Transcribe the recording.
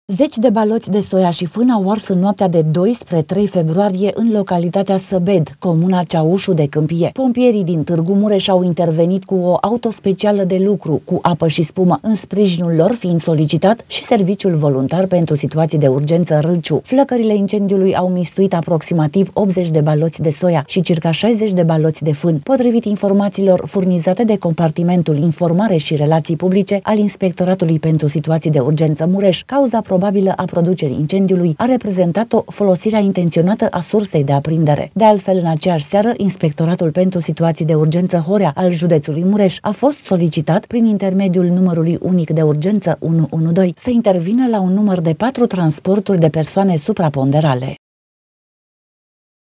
Zeci de baloți de soia și fân au ars în noaptea de 2 spre 3 februarie în localitatea Săbed, comuna Ceaușu de Câmpie. Pompierii din Târgu Mureș au intervenit cu o auto specială de lucru, cu apă și spumă, în sprijinul lor fiind solicitat și serviciul voluntar pentru situații de urgență Râlciu. Flăcările incendiului au mistuit aproximativ 80 de baloți de soia și circa 60 de baloți de fân, potrivit informațiilor furnizate de compartimentul Informare și Relații Publice al Inspectoratului pentru Situații de Urgență Mureș. Cauza probabilă a producerii incendiului a reprezentat-o folosirea intenționată a sursei de aprindere. De altfel, în aceeași seară, Inspectoratul pentru Situații de Urgență Horea al județului Mureș a fost solicitat prin intermediul numărului unic de urgență 112 să intervină la un număr de 4 transporturi de persoane supraponderale.